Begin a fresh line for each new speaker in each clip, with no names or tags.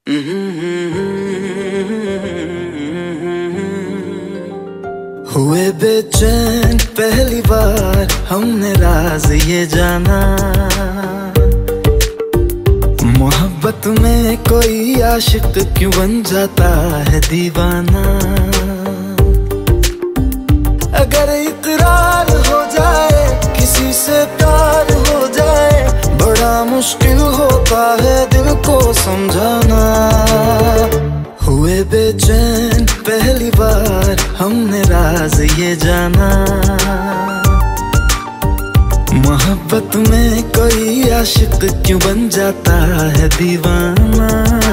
हुए बेचैन पहली बार हमने राज ये जाना, मोहब्बत में कोई आशिक क्यों बन जाता है दीवाना। अगर इकरार हो जाए किसी से प्यार हो जाए, बड़ा मुश्किल होता है दिल को समझाना। हुए बेचैन पहली बार हमने राज ये जाना, मोहब्बत में कोई आशिक क्यों बन जाता है दीवाना।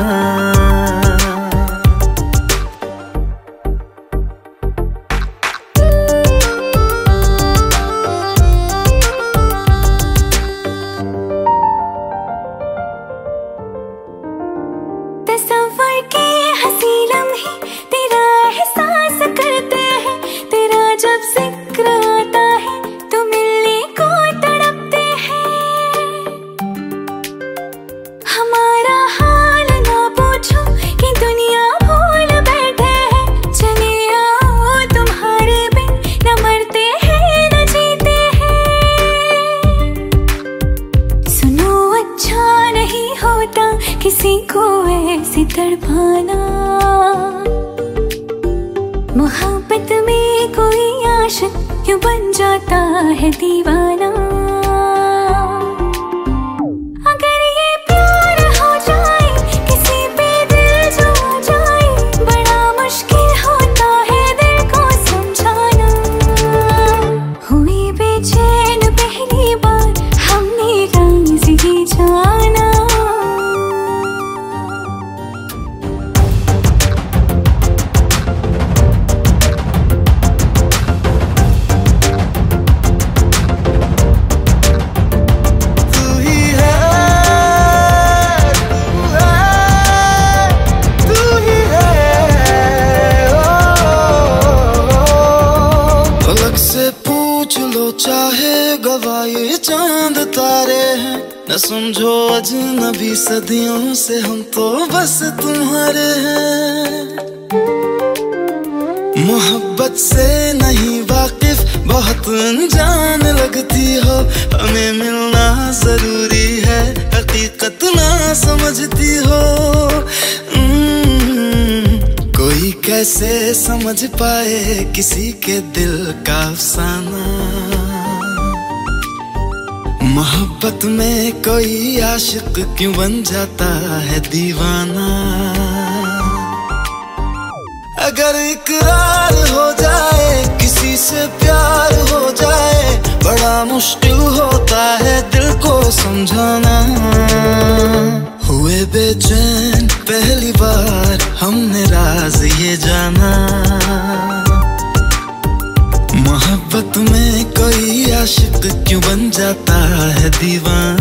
तस्वर के हंसी लम्हे तेरा एहसास करते हैं, तेरा जब जिक्र आता है तो मिलने को तड़पते हैं। हमारा हाल ना पूछो कि दुनिया भूल बैठे हैं, चले आओ तुम्हारे बिन न मरते हैं न जीते हैं। सुनो अच्छा नहीं होता किसी को ऐसे तड़पाना, मोहब्बत में कोई आशिक क्यों बन जाता है दीवाना। अगर ये प्यार हो जाए किसी पे दिल जो आ जाए, बड़ा मुश्किल होता है दिल को समझाना। हुई बेचैन पहली बार हमने राज ये जाना।
चाहे गवाए चांद तारे हैं, न समझो अजनबी सदियों से हम तो बस तुम्हारे हैं। मोहब्बत से नहीं वाकिफ बहुत अनजान लगती हो, हमें मिलना जरूरी है हकीकत ना समझती हो। कोई कैसे समझ पाए किसी के दिल का अफसाना, मोहब्बत में कोई आशिक क्यों बन जाता है दीवाना। अगर इकरार हो जाए किसी से प्यार हो जाए, बड़ा मुश्किल होता है दिल को समझाना। हुए बेचैन पहली बार हमने राज ये जाना, मोहब्बत में कोई आशिक क्यों बन जाता है दीवाना।